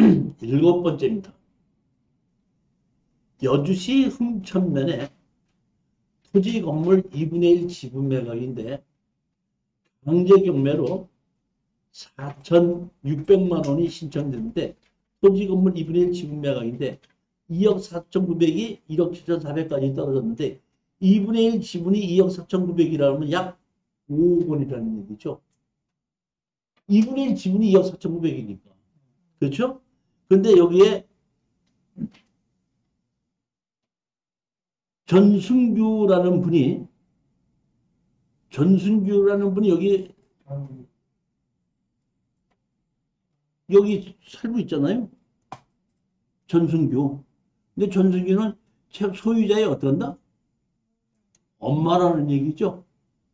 일곱 번째입니다. 여주시 흥천면에 토지 건물 2분의 1 지분 매각인데 강제 경매로 4,600만 원이 신청됐는데 토지 건물 2분의 1 지분 매각인데 2억 4,900이 1억 7,400까지 떨어졌는데 2분의 1 지분이 2억 4,900이라면 약 5억 원이라는 얘기죠. 2분의 1 지분이 2억 4,900이니까. 그렇죠? 근데 여기에 전순규라는 분이 여기 살고 있잖아요. 전순규. 근데 전순규는 소유자의 어떤다? 엄마라는 얘기죠.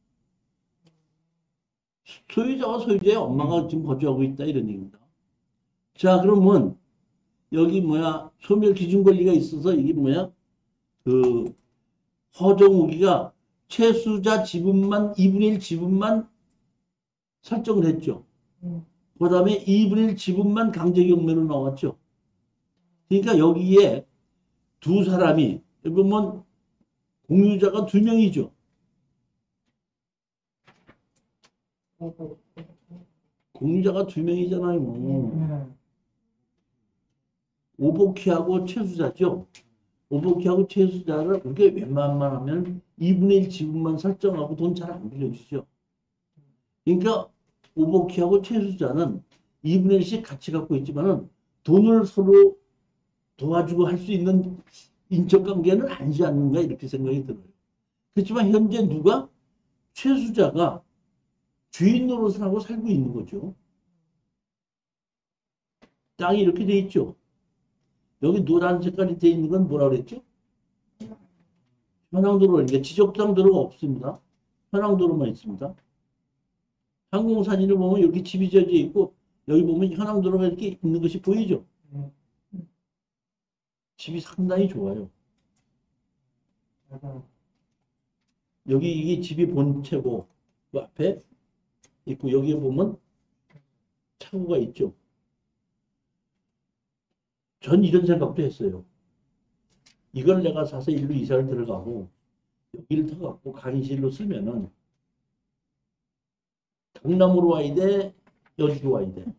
소유자와 소유자의 엄마가 지금 거주하고 있다 이런 얘기입니다. 자, 그러면 여기 소멸 기준 권리가 있어서 이게 그 허정욱이가 최수자 지분만 2분의 1 지분만 설정을 했죠. 그 다음에 2분의 1 지분만 강제 경매로 나왔죠. 그러니까 여기에 두 사람이 보면 공유자가 두 명이죠. 공유자가 두 명이잖아요. 오복희하고 최수자죠. 오복희하고 최수자를 그렇게 웬만하면 하면 2분의 1 지분만 설정하고 돈 잘 안 빌려주죠. 그러니까 오복희하고 최수자는 2분의 1씩 같이 갖고 있지만은 돈을 서로 도와주고 할 수 있는 인적관계는 아니지 않는가 이렇게 생각이 들어요. 그렇지만 현재 누가? 최수자가 주인 노릇을 하고 살고 있는 거죠. 땅이 이렇게 돼 있죠. 여기 노란 색깔이 돼 있는 건 뭐라 그랬죠? 현황도로, 그러니까 지적상 도로가 없습니다. 현황도로만 있습니다. 항공사진을 보면 여기 집이 져져 있고 여기 보면 현황도로가 이렇게 있는 것이 보이죠? 집이 상당히 좋아요. 여기 이게 집이 본체고 그 앞에 있고 여기에 보면 차고가 있죠. 전 이런 생각도 했어요. 이걸 내가 사서 일로 이사를 들어가고 여기를 더 갖고 강의실로 쓰면은 강남으로 와야 돼? 여주로 와야 돼?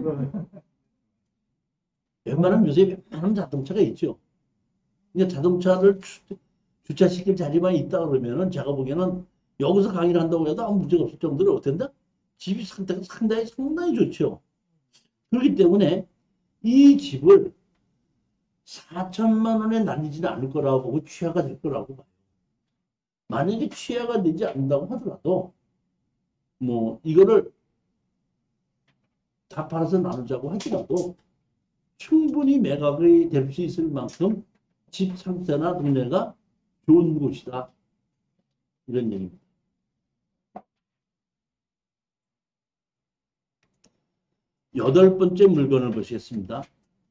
웬만하면 요새 웬만한 자동차가 있죠. 그러니까 자동차를 주차시킬 자리만 있다 그러면은 제가 보기에는 여기서 강의를 한다고 해도 아무 문제가 없을 정도로 어텐다? 집이 상당히 좋죠. 그렇기 때문에 이 집을 4천만 원에 날리지는 않을 거라고 보고 취하가 될 거라고 봐요. 만약에 취하가 되지 않는다고 하더라도 이거를 다 팔아서 나누자고 하더라도 충분히 매각이 될 수 있을 만큼 집 상태나 동네가 좋은 곳이다. 이런 얘기입니다. 여덟 번째 물건을 보시겠습니다.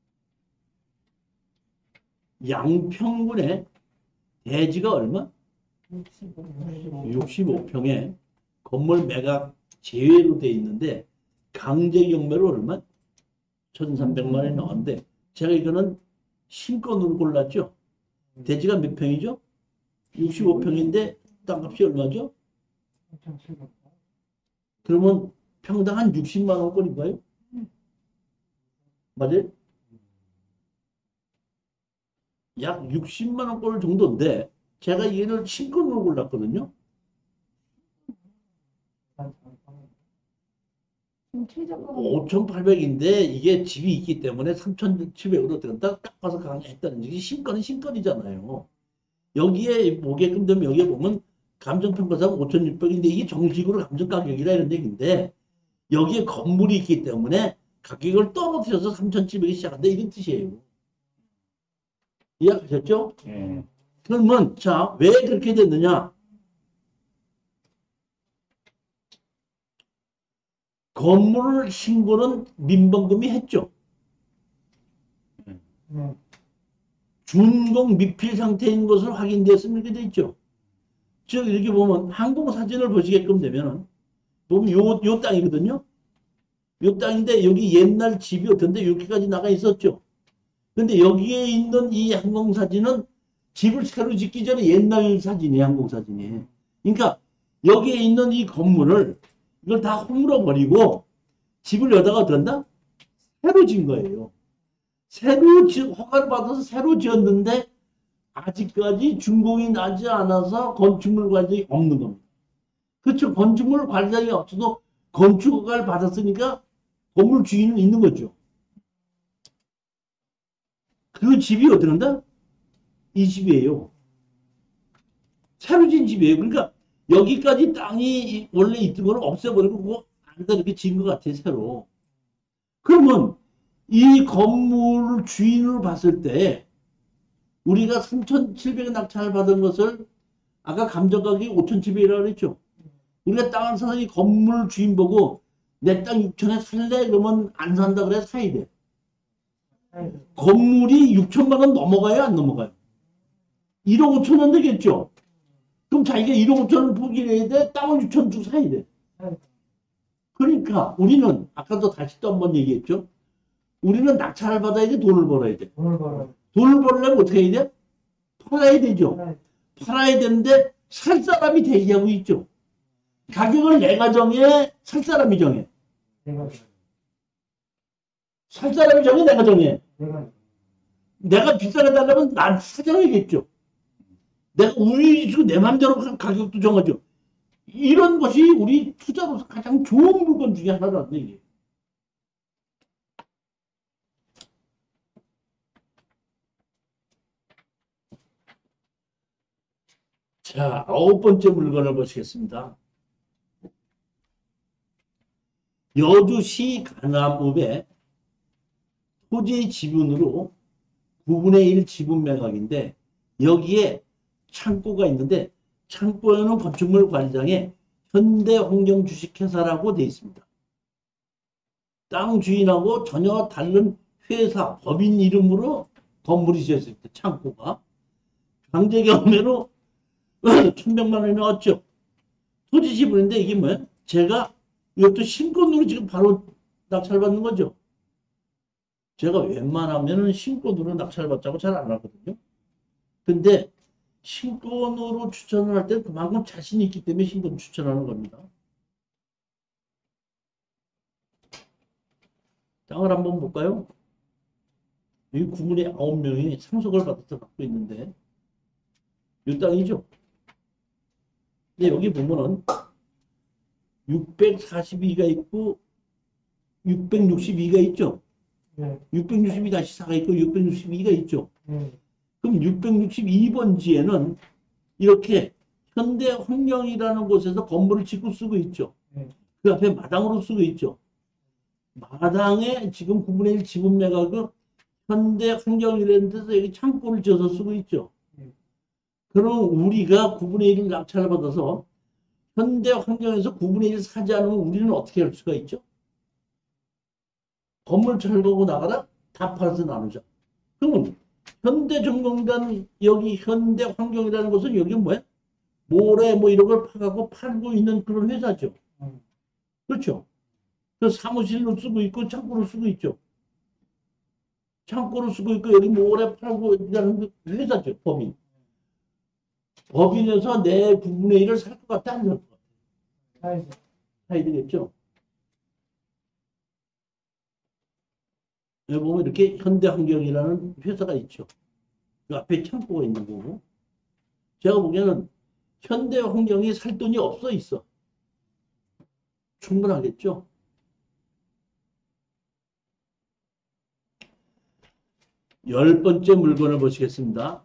양평군에 대지가 얼마? 65평에 건물 매각 제외로 돼 있는데 강제 경매로 얼마? 1,300만 원이 나왔는데 제가 이거는 신건으로 골랐죠. 대지가 몇 평이죠? 65평인데 땅값이 얼마죠? 그러면 평당 한 60만 원권인가요? 맞아요? 약 60만 원권 정도인데 제가 얘를 신건으로 골랐거든요. 5,800인데 이게 집이 있기 때문에 3,700으로 들었다 딱 봐서 강행했다는 얘기. 신건은 신건이잖아요. 여기에 보게끔 되면 여기에 보면 감정평가상 5,600인데 이게 정식으로 감정가격이라 이런 얘기인데 여기에 건물이 있기 때문에 가격을 떨어뜨려서 3,700이 시작한다 이런 뜻이에요. 이해하셨죠? 그러면 자, 왜 그렇게 됐느냐? 건물 신고는 민번금이 했죠. 준공 미필 상태인 것으로 확인되었으면 이렇게 돼 있죠. 즉 이렇게 보면 항공사진을 보시게끔 되면 보면 요 땅이거든요. 요 땅인데 여기 옛날 집이 어떤데 여기까지 나가 있었죠. 근데 여기에 있는 이 항공사진은 집을 새로 짓기 전에 옛날 사진이에요, 항공사진이. 그러니까 여기에 있는 이 건물을 이걸 다 허물어 버리고 집을 여다가 어떤다? 새로 지은 거예요. 허가를 받아서 새로 지었는데 아직까지 준공이 나지 않아서 건축물 관리이 없는 겁니다. 그렇죠. 건축물 관리이 없어도 건축 허가를 받았으니까 건물 주인은 있는 거죠. 그 집이 어디 간다? 이 집이에요. 새로 진 집이에요. 그러니까 여기까지 땅이 원래 있던 걸 없애버리고 그거 안다 이렇게 지은 것 같아요. 새로. 그러면 이 건물 주인으로 봤을 때 우리가 3,700원 낙찰을 받은 것을 아까 감정가격이 5,700원이라고 그랬죠. 우리가 땅을 사서 이 건물 주인 보고 내 땅 6천에 살래? 그러면 안 산다 그래 사야 돼. 건물이 6천만 원 넘어가요? 안 넘어가요? 1억 5천 원 되겠죠? 그럼 자기가 1억 5천 원 포기해야 돼? 땅을 6천 주고 사야 돼. 그러니까 우리는 아까도 다시 또 한 번 얘기했죠. 우리는 낙찰을 받아야 돼? 돈을 벌어야 돼? 돈을 벌려면 어떻게 해야 돼? 팔아야 되죠. 팔아야 되는데 살 사람이 대기하고 있죠. 가격을 내가 정해? 살 사람이 정해? 살 사람이 정해? 내가 정해? 내가 비싸게 달라면 난 사정하겠죠. 내가 우리 주고 내 맘대로 가격도 정하죠. 이런 것이 우리 투자로서 가장 좋은 물건 중에 하나라는 얘기예요. 자, 9번째 물건을 보시겠습니다. 여주시 강남읍의 토지 지분으로 9분의 1 지분 매각인데 여기에 창고가 있는데 창고에는 건축물 관리장에 현대환경주식회사라고 되어 있습니다. 땅 주인하고 전혀 다른 회사, 법인 이름으로 건물이 지어졌을 때 창고가 강제 경매로 1,100만 원이 나왔죠. 토지 지분인데 이게 뭐야? 제가 이것도 신권으로 지금 바로 낙찰받는 거죠. 제가 웬만하면은 신권으로 낙찰받자고 잘 안 하거든요. 근데 신권으로 추천을 할 때 그만큼 자신이 있기 때문에 신권 추천하는 겁니다. 땅을 한번 볼까요? 여기 구문에 9명이 상속을 받아서 갖고 있는데 이 땅이죠. 근데 여기 보면은 642가 있고 662가 있죠. 662-4가 있고 662가 있죠. 그럼 662번지에는 이렇게 현대환경이라는 곳에서 건물을 짓고 쓰고 있죠. 그 앞에 마당으로 쓰고 있죠. 마당에 지금 9분의 1 지분 매각은 현대환경이라는 데서 여기 창고를 지어서 쓰고 있죠. 그럼 우리가 9분의 1을 낙찰을 받아서 현대환경에서 9분의 1을 사지 않으면 우리는 어떻게 할 수가 있죠? 건물 철거고 나가라? 다 팔아서 나누자. 그러면 현대전공단 여기 현대환경이라는 것은 여기 뭐야? 모래 뭐 이런 걸 파갖고 팔고 있는 그런 회사죠. 그렇죠? 그 사무실로 쓰고 있고 창고로 쓰고 있죠. 창고로 쓰고 있고 여기 모래 팔고 있는 회사죠. 법인. 법인에서 내 9분의 1을 살 것 같아? 안 살 것 같아? 사야 되겠죠? 여기 보면 이렇게 현대환경이라는 회사가 있죠. 그 앞에 창고가 있는 거고. 제가 보기에는 현대환경이 살 돈이 없어 있어. 충분하겠죠? 열 번째 물건을 보시겠습니다.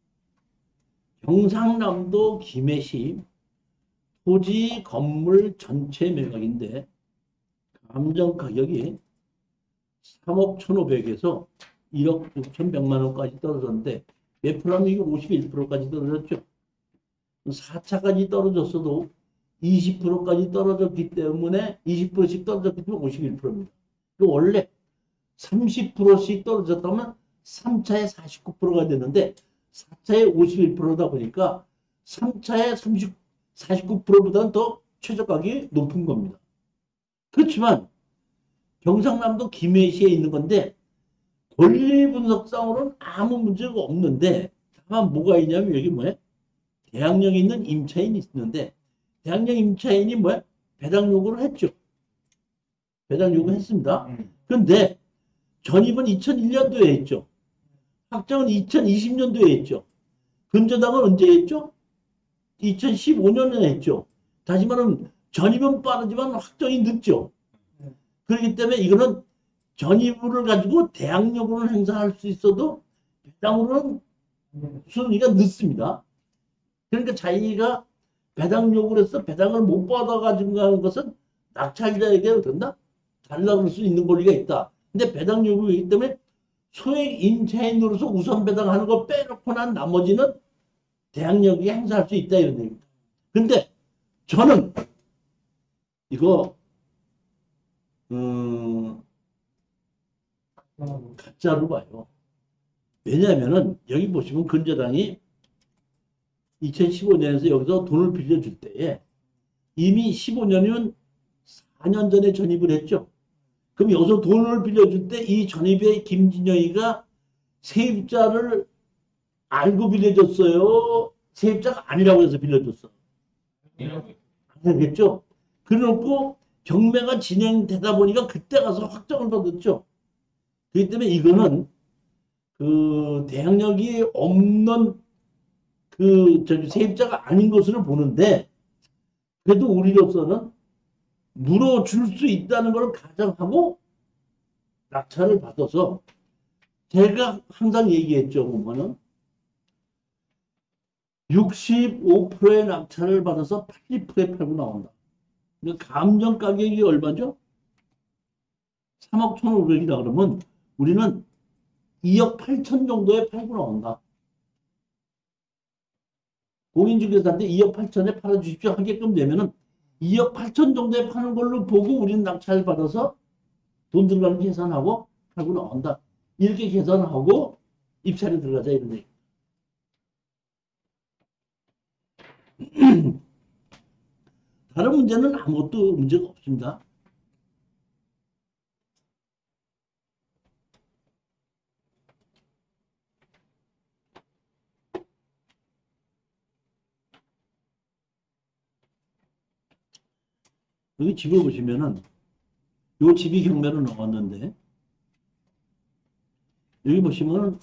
경상남도 김해시 토지 건물 전체 매각인데 감정 가격이 3억 1,500에서 1억 6,100만 원까지 떨어졌는데 몇 프로면 이게 51%까지 떨어졌죠. 4차까지 떨어졌어도 20%까지 떨어졌기 때문에 20%씩 떨어졌기 때문에 51%입니다. 원래 30%씩 떨어졌다면 3차에 49%가 되는데 4차에 51%다 보니까 3차에 49%보다는 더 최저가격이 높은 겁니다. 그렇지만 경상남도 김해시에 있는 건데 권리 분석상으로는 아무 문제가 없는데 다만 뭐가 있냐면 여기 뭐야? 대학령에 있는 임차인이 있는데 대학령 임차인이 뭐야? 배당 요구를 했죠. 배당 요구했습니다. 그런데 전입은 2001년도에 했죠. 확정은 2020년도에 했죠. 근저당은 언제 했죠? 2015년에 했죠. 다시 말하면 전입은 빠르지만 확정이 늦죠. 그렇기 때문에 이거는 전입을 가지고 대항 요구를 행사할 수 있어도 배당으로는 순위가 늦습니다. 그러니까 자기가 배당 요구를 해서 배당을 못 받아가지고 하는 것은 낙찰자에게 된다? 달라고 할 수 있는 권리가 있다. 근데 배당 요구이기 때문에 소액 임차인으로서 우선 배당하는 걸 빼놓고 난 나머지는 대항력이 행사할 수 있다 이런 얘기입니다. 근데 저는 이거 가짜로 봐요. 왜냐하면은 여기 보시면 근저당이 2015년에서 여기서 돈을 빌려줄 때에 이미 15년이면 4년 전에 전입을 했죠. 그럼 여기서 돈을 빌려줄 때 이 전입에 김진영이가 세입자를 알고 빌려줬어요? 세입자가 아니라고 해서 빌려줬어. 알겠죠? 그래놓고 경매가 진행되다 보니까 그때 가서 확정을 받았죠. 그렇기 때문에 이거는 그 대항력이 없는 그 저기 세입자가 아닌 것으로 보는데 그래도 우리로서는 물어줄 수 있다는 걸 가정하고 낙찰을 받아서 제가 항상 얘기했죠. 보면은 65%의 낙찰을 받아서 80%에 팔고 나온다. 감정 가격이 얼마죠? 3억 1,500이다 그러면 우리는 2억 8천 정도에 팔고 나온다. 공인중개사한테 2억 8천에 팔아주십시오 하게끔 되면은 2억 8천 정도에 파는 걸로 보고 우리는 낙찰 받아서 돈 들어가는 계산하고 팔고 나온다. 이렇게 계산하고 입찰에 들어가자 이런 얘기. 다른 문제는 아무것도 문제가 없습니다. 여기 집을 보시면은 요 집이 경매로 나왔는데 여기 보시면은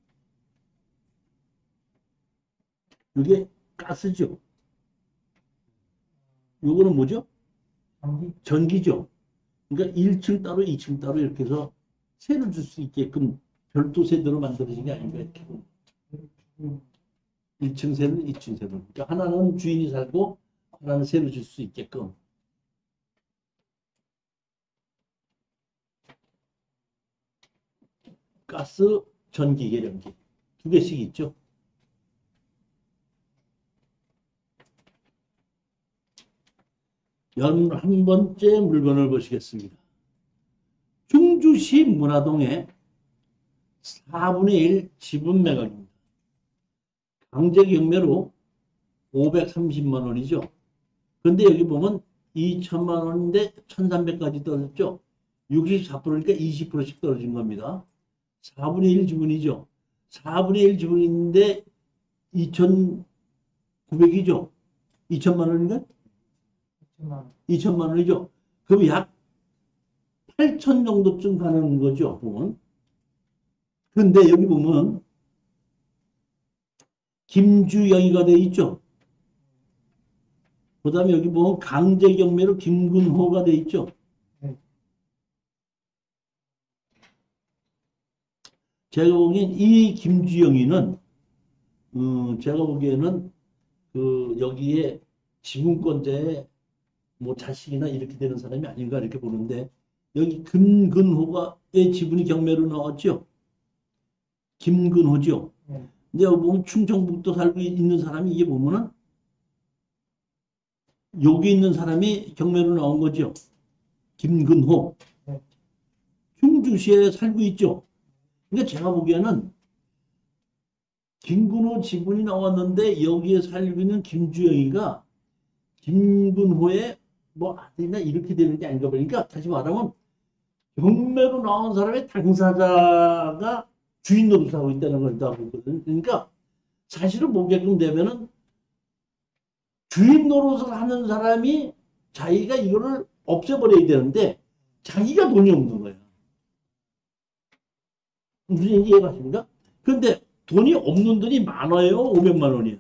이게 가스죠. 요거는 뭐죠? 전기죠. 그러니까 1층 따로 2층 따로 이렇게 해서 세를 줄 수 있게끔 별도 세대로 만들어진 게 아닌가 이렇게 봅니다. 1층 세는 2층 세로. 그러니까 하나는 주인이 살고 하나는 세를 줄 수 있게끔. 가스, 전기, 계량기 두 개씩 있죠. 한 번째 물건을 보시겠습니다. 충주시 문화동의 4분의 1 지분 매각입니다. 강제 경매로 530만 원이죠. 근데 여기 보면 2천만 원인데 1,300까지 떨어졌죠. 64%니까 20%씩 떨어진 겁니다. 4분의 1 지분이죠. 4분의 1 지분인데 2,900이죠. 2천만 원인가? 2천만 원이죠. 그럼 약 8천 정도쯤 가는 거죠. 보면. 그런데 여기 보면 김주영이가 돼 있죠. 그 다음에 여기 보면 강제경매로 김근호가 돼 있죠. 제가 보기엔 이 김주영이는 제가 보기에는 그 여기에 지분권자의 뭐 자식이나 이렇게 되는 사람이 아닌가 이렇게 보는데 여기 김근호가의 지분이 경매로 나왔죠. 김근호죠. 근데 여기 보면 충청북도 살고 있는 사람이 이게 보면은 여기 있는 사람이 경매로 나온 거죠. 김근호. 충주시에 살고 있죠. 그러니까 제가 보기에는 김근호 지분이 나왔는데 여기에 살고 있는 김주영이가 김근호의 뭐 아들이나 이렇게 되는 게 아닌가 보니까 다시 말하면 경매로 나온 사람의 당사자가 주인 노릇을 하고 있다는 걸 다 보거든. 그러니까 사실은 보게끔 되면은 주인 노릇을 하는 사람이 자기가 이거를 없애버려야 되는데 자기가 돈이 없는 거야. 무슨 얘기 이해가십니까? 근데 돈이 없는 돈이 많아요? 500만 원이야.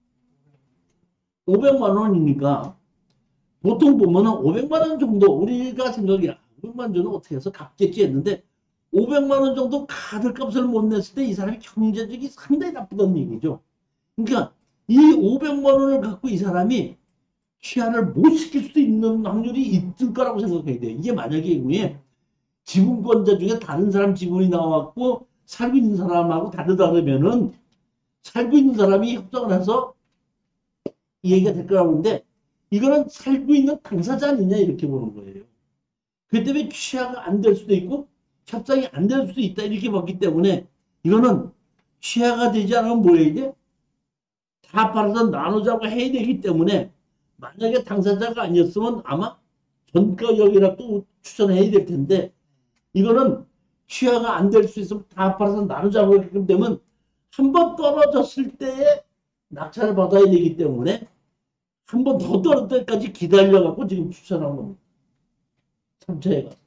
500만 원이니까 보통 보면은 500만 원 정도 우리가 생각이 500만 원 정도 어떻게 해서 갚겠지 했는데 500만 원 정도 카드값을 못 냈을 때 이 사람이 경제적이 상당히 나쁘다는 얘기죠. 그러니까 이 500만 원을 갖고 이 사람이 취하를 못 시킬 수도 있는 확률이 있을 거라고 생각해야 돼요. 이게 만약에 지분권자 중에 다른 사람 지분이 나왔고 살고 있는 사람하고 다르다 그러면은 살고 있는 사람이 협정을 해서 이 얘기가 될 거라고 하는데 이거는 살고 있는 당사자 아니냐 이렇게 보는 거예요. 그 때문에 취하가 안 될 수도 있고 협상이 안 될 수도 있다 이렇게 봤기 때문에 이거는 취하가 되지 않으면 뭐 해야 돼? 다 팔아서 나누자고 해야 되기 때문에 만약에 당사자가 아니었으면 아마 전가격이라도 추천해야 될 텐데 이거는 취하가 안 될 수 있으면 다 팔아서 나누자고 하게끔 되면 한 번 떨어졌을 때에 낙찰을 받아야 되기 때문에 한 번 더 떨어질 때까지 기다려갖고 지금 추천한 겁니다. 3차에 가서.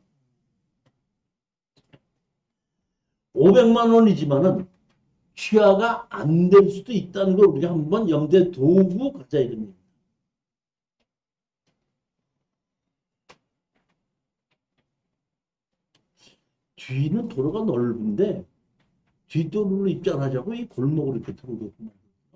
500만 원이지만은 취하가 안 될 수도 있다는 걸 우리가 한번 염두에 두고 가자 이런 얘기입니다. 뒤는 도로가 넓은데 뒷도로로 입장하자고 이 골목으로 이렇게 들어오겠구만.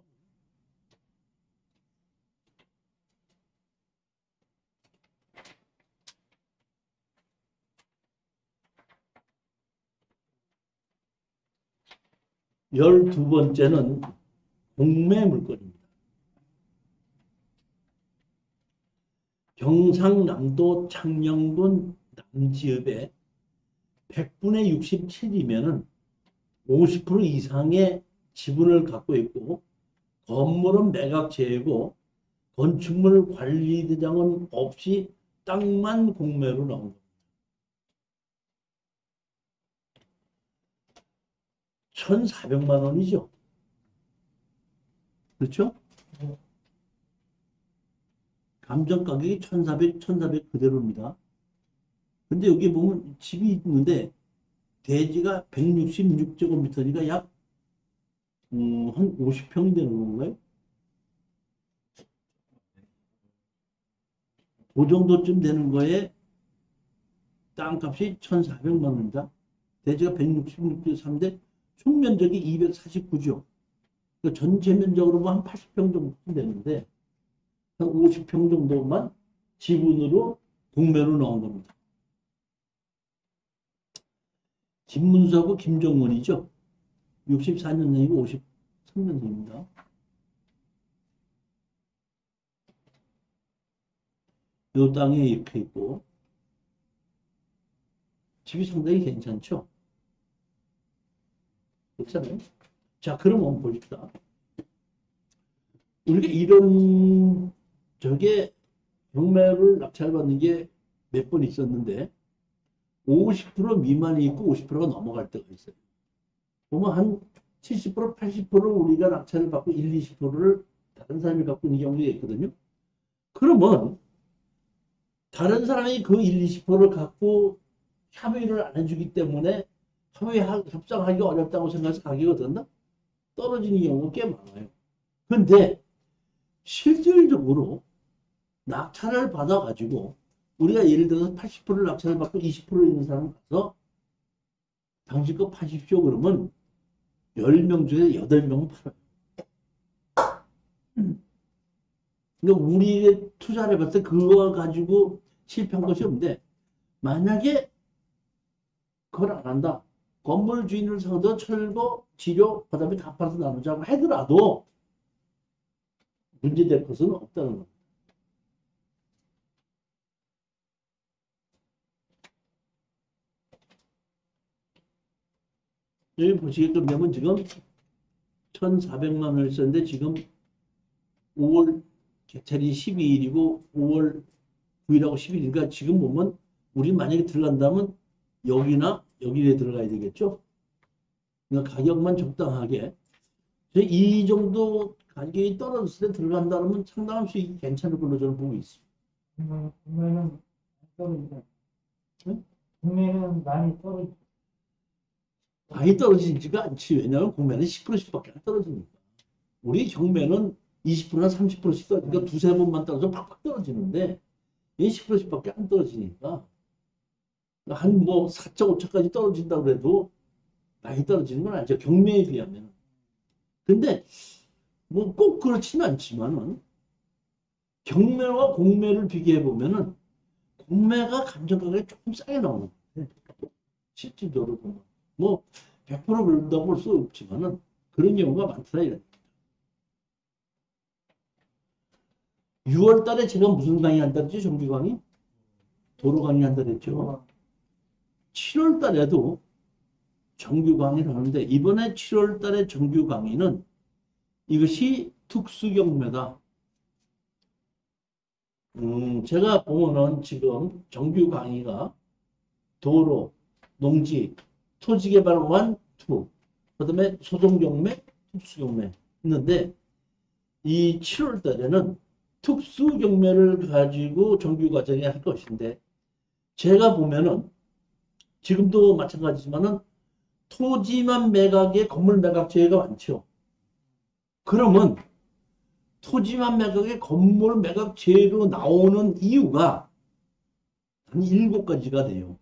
열두 번째는 공매 물건입니다. 경상남도 창녕군 남지읍에 100분의 67이면은 50% 이상의 지분을 갖고 있고 건물은 매각제이고 건축물 관리 대장은 없이 땅만 공매로 나온 겁니다. 1,400만 원이죠. 그렇죠? 감정 가격이 1,400 그대로입니다. 근데 여기 보면 집이 있는데 대지가 166제곱미터니까 약 한 50평이 되는 건가요? 그 정도쯤 되는 거에 땅값이 1,400만 원입니다. 대지가 166.3대 총 면적이 249죠. 그러니까 전체 면적으로 보면 한 80평 정도 되는데 한 50평 정도만 지분으로 공매로 나온 겁니다. 김문수하고 김정원이죠. 64년생이고 53년생입니다. 이 땅에 이렇게 있고 집이 상당히 괜찮죠. 그렇잖아요. 자, 그럼 한번 봅시다. 우리가 이런 저게 경매를 낙찰받는 게 몇 번 있었는데 50% 미만이 있고 50%가 넘어갈 때가 있어요. 보면 한 70%, 80% 우리가 낙찰을 받고 1, 20%를 다른 사람이 갖고 있는 경우가 있거든요. 그러면 다른 사람이 그 1, 20%를 갖고 협의를 안 해주기 때문에 협상하기가 어렵다고 생각해서 가격이 어떤다? 떨어지는 경우가 꽤 많아요. 그런데 실질적으로 낙찰을 받아가지고 우리가 예를 들어서 80%를 낙찰을 받고 20% 있는 사람 가서 당신껏 파십시오 그러면 10명 중에 8명은 팔아요. 그러니까 우리의 투자를 해봤을 때 그거 가지고 실패한 것이 없는데 만약에 그걸 안 한다. 건물 주인을 상대로 철거, 치료, 그 다음에 다 팔아서 나누자고 하더라도 문제될 것은 없다는 겁니다. 여기 보시게끔 되면 지금 1,400만 원을 썼는데 지금 5월 개찰이 12일이고 5월 9일하고 10일이니까 지금 보면 우리 만약에 들어간다면 여기나 여기에 들어가야 되겠죠. 그러니까 가격만 적당하게 이 정도 가격이 떨어졌을 때 들어간다면 상당한 수익이 괜찮을 걸로 저는 보고 있습니다. 국내는 안 떨어지죠. 응? 국내는 많이 떨어지죠. 많이 떨어지지가 않지. 왜냐하면 국내는 10%씩밖에 안 떨어지니까. 우리 경매는 20%나 30%씩 떨어지니까 두세 번만 떨어져 팍팍 떨어지는데 이 10%씩밖에 안 떨어지니까 한 뭐 4.5차까지 떨어진다고 해도 많이 떨어지는 건 아니죠. 경매에 비하면. 근데 뭐 꼭 그렇지는 않지만은 경매와 공매를 비교해 보면은 공매가 감정가격이 조금 싸게 나오는 거예요. 실질적으로 보면. 뭐 100% 그런다고 볼 수 없지만은 그런 경우가 많더라 이런. 6월 달에 제가 무슨 강의 한다 그랬지? 정규 강의? 도로 강의 한다 그랬죠. 7월 달에도 정규 강의를 하는데 이번에 7월 달에 정규 강의는 이것이 특수경매다. 제가 보면은 지금 정규 강의가 도로, 농지, 토지개발 1, 2, 그 다음에 소송경매, 특수경매 있는데 이 7월 달에는 특수경매를 가지고 정규 과정에 할 것인데 제가 보면은 지금도 마찬가지지만은 토지만 매각에 건물 매각 제외가 많죠. 그러면 토지만 매각에 건물 매각 제외로 나오는 이유가 한 7가지가 돼요.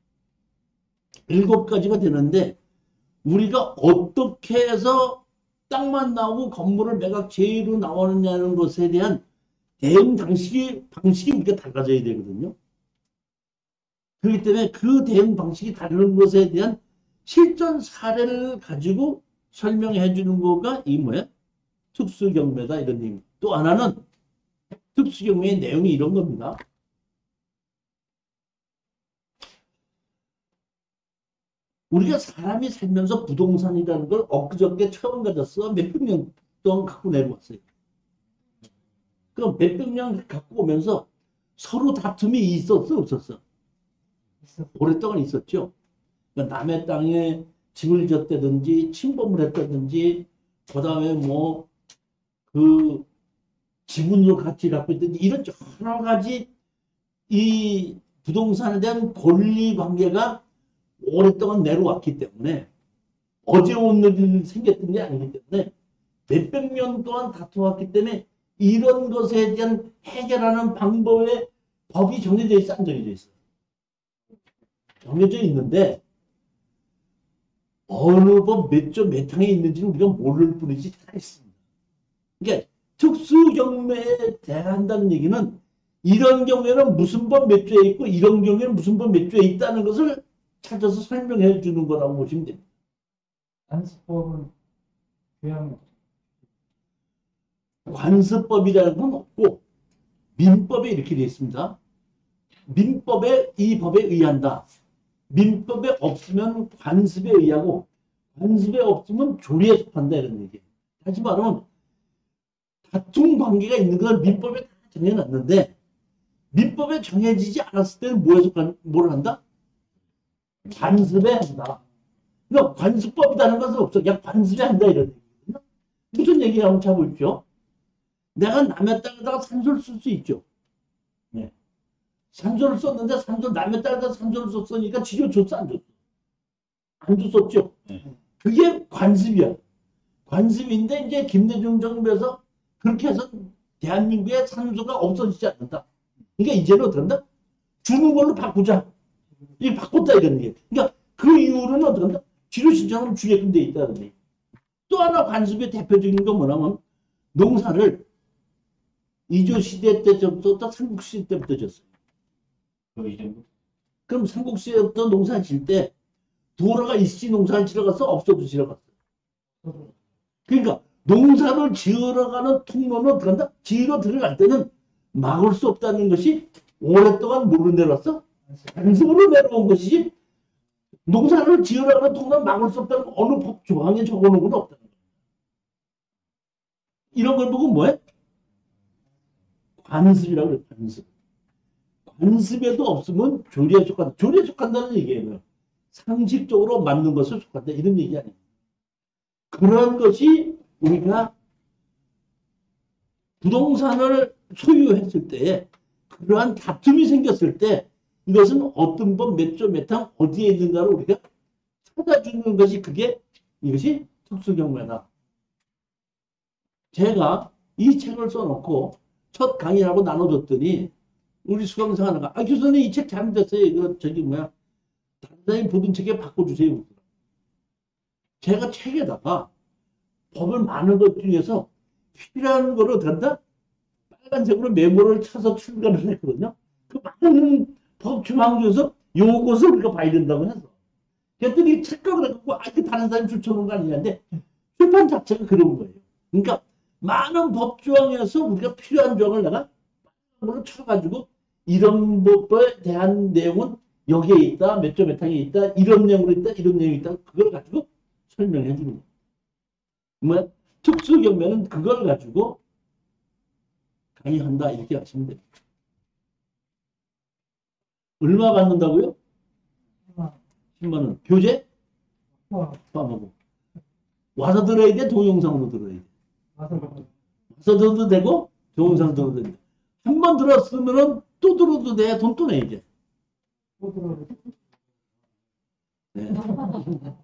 7가지가 되는데 우리가 어떻게 해서 땅만 나오고 건물을 매각 제외로 나오느냐는 것에 대한 대응 방식이 우리가 달라져야 되거든요. 그렇기 때문에 그 대응 방식이 다른 것에 대한 실전 사례를 가지고 설명해 주는 거가 이 뭐야? 특수경매다 이런 얘기. 또 하나는 특수경매의 내용이 이런 겁니다. 우리가 사람이 살면서 부동산이라는 걸 엊그저께 처음 가졌어. 몇백 년 동안 갖고 내려왔어요. 그럼 몇백 년 갖고 오면서 서로 다툼이 있었어, 없었어? 오랫동안 있었죠. 그러니까 남의 땅에 집을 졌다든지 침범을 했다든지 그 다음에 뭐 그 지분으로 같이 갖고 있든지 이런 여러 가지 이 부동산에 대한 권리 관계가 오랫동안 내려왔기 때문에 어제 오늘 일이 생겼던 게 아니기 때문에 몇백 년 동안 다투었기 때문에 이런 것에 대한 해결하는 방법의 법이 정해져 있어, 안 정해져 있어? 정해져 있는데 어느 법 몇 조 몇 항에 있는지는 우리가 모를 뿐이지 다 있습니다. 그러니까 특수경매에 대한다는 얘기는 이런 경우에는 무슨 법 몇 조에 있고 이런 경우에는 무슨 법 몇 조에 있다는 것을 찾아서 설명해 주는 거라고 보시면 됩니다. 관습법은 교양 관습법이라는 건 없고 민법에 이렇게 되어 있습니다. 민법에 이 법에 의한다. 민법에 없으면 관습에 의하고 관습에 없으면 조리에 속한다 이런 얘기예요. 다시 말하면 다툼 관계가 있는 걸 민법에 다 정해놨는데 민법에 정해지지 않았을 때는 뭘 한다? 관습에 한다. 그러니까 관습법이라는 것은 없어. 그냥 관습에 한다 이런 얘기거든요. 무슨 얘기야 한번 쳐보십시오. 내가 남의 땅에다가 산소를 쓸 수 있죠. 네. 산소를 썼는데 남의 땅에다 산소를 썼으니까 지료 줬어 안 줬어? 안 줬었죠. 그게 관습이야. 관습인데 이제 김대중 정부에서 그렇게 해서 대한민국에 산소가 없어지지 않는다. 그러니까 이제는 어떡한다? 주는 걸로 바꾸자. 이 바꿨다 이런 얘기. 그러니까 그 이후로는 어떡한다? 지료 신청은 주게끔 돼 있다는 얘기. 또 하나 관습의 대표적인 건 뭐냐면 농사를 이조 시대 때부터 삼국시대 때부터 졌어요. 그럼 삼국시대부터 농사 질 때 도라가 일시 농사를 지러 갔어? 없어도 지러 갔어? 그러니까 농사를 지으러 가는 통로는 어떡한다? 지으러 들어갈 때는 막을 수 없다는 것이 오랫동안 뭘로 내려왔어? 관습으로 내려온 것이지 농사를 지으러 가는 통로는 막을 수 없다는 어느 법 조항에 적어놓은 건 없다는 거야. 이런 걸 보고 뭐해? 관습이라고 그래. 관습. 관습에도 없으면 조리에 속한다. 조리에 속한다는 얘기예요. 상식적으로 맞는 것을 속한다. 이런 얘기 아니에요. 그런 것이 우리가 부동산을 소유했을 때 그러한 다툼이 생겼을 때 이것은 어떤 법, 몇 조, 몇 항 어디에 있는가를 우리가 찾아주는 것이 그게 이것이 특수경매다. 제가 이 책을 써놓고 첫 강의하고 나눠줬더니 우리 수강생 하나가 교수님 이 책 잘못됐어요. 이거 저기 뭐야 단장님 보던 책에 바꿔주세요. 제가 책에다가 법을 많은 것 중에서 필요한 거로 된다? 빨간색으로 메모를 쳐서 출간을 했거든요. 그 많은 법 조항 중에서 요것을 우리가 봐야 된다고 해서. 그랬더니 착각을 해갖고, 그 다른 사람이 추천한 거 아니냐는데, 출판 자체가 그런 거예요. 그러니까, 많은 법 조항에서 우리가 필요한 조항을 내가 빨간색으로 쳐가지고, 이런 법에 대한 내용은 여기에 있다, 몇 조 몇 항에 있다, 이런 내용으로 있다, 이런 내용이 있다, 그걸 가지고 설명해 주는 거예요. 뭐야? 특수경매는 그걸 가지고 강의한다 이렇게 하시면 돼요. 얼마 받는다고요? 10만 원. 교재? 봐보고. 와서 들어야 돼? 동영상으로 들어야 돼? 와서 들어도 되고 동영상 들어도 된다. 한 번 들었으면 또 들어도 돼. 돈 또 내야 돼. 네.